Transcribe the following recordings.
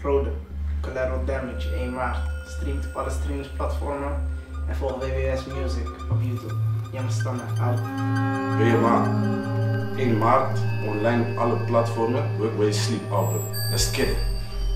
Collateral Damage 1 maart. Streamt op alle streamingsplatformen en volg WWS Music op YouTube. Young Stammer, out. WMA, 1 maart, online op alle platformen, Work Where You Sleep album. Let's get it.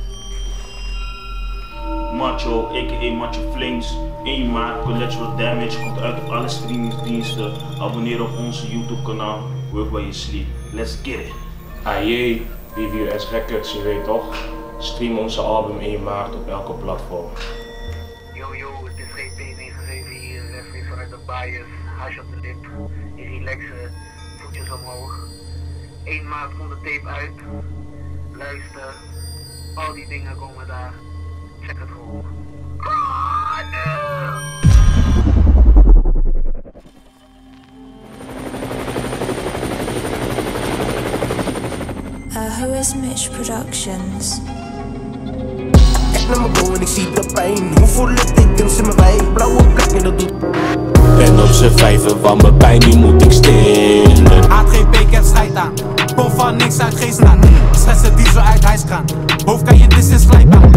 Macho, a.k.a. Macho Flames. 1 maart, Collateral Damage komt uit op alle streamingsdiensten. Abonneer op onze YouTube kanaal, Work Where You Sleep. Let's get it. AJ, WWS Records, je weet toch? Stream onze album 1 maart op elke platform. Yo, het is GP97 hier, referee vanuit de bias, hash op de lip, je relaxen, voetjes omhoog. 1 maart komt de tape uit, luister, al die dingen komen daar, check het gewoon. Who is Mitch Productions? Naar me go en ik zie de pijn. Hoe voel ik tekens in mijn wijk? Blauwe plekken, dat doet. Ben op z'n vijven, want mijn pijn nu moet ik stillen. HGP, ik heb scheid aan. Kom van niks uit Geeststraat. Schessen die zo uit hijskraan. Hoofd kan je dis is glijbaan.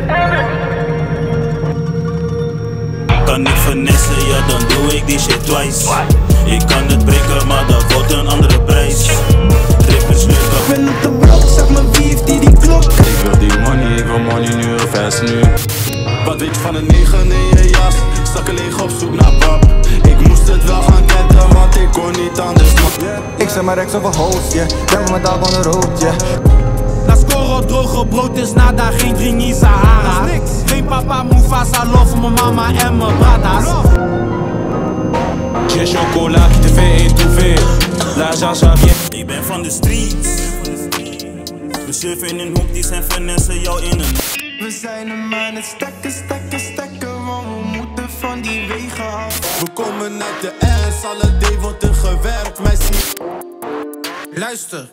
Kan ik vernissen, ja dan doe ik die shit twice. Ik kan het breken, maar dat wordt een andere prijs. Rippers lukken. Ik ben op de blok, zeg me wie heeft die klok? Ik wil die money, ik wil money nu, fast nu. Wat weet je van een 9 in je jas? Stak leeg op zoek naar pap. Ik moest het wel gaan ketten, want ik kon niet anders. Ik zet mijn rechts op een hoofd, yeah. Ben met daar van de rood, yeah. Na scoren droge brood is nada, geen dringie Sahara. Geen papa, Mufasa, love mijn mama en mijn brada's. J'ai chocolat, qui te fait étouffer. L'argent ça vient. Ik ben van de streets. We surfen in een hoek, die zijn finessen jou in een. We zijn hem aan het stekken, want we moeten van die wegen af. We komen uit de S, alle day wordt er gewerkt, meisje. Luister.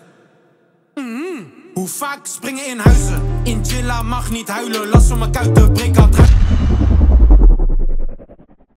Hoe vaak springen in huizen? In Chilla mag niet huilen, last van mijn kuiten, breek al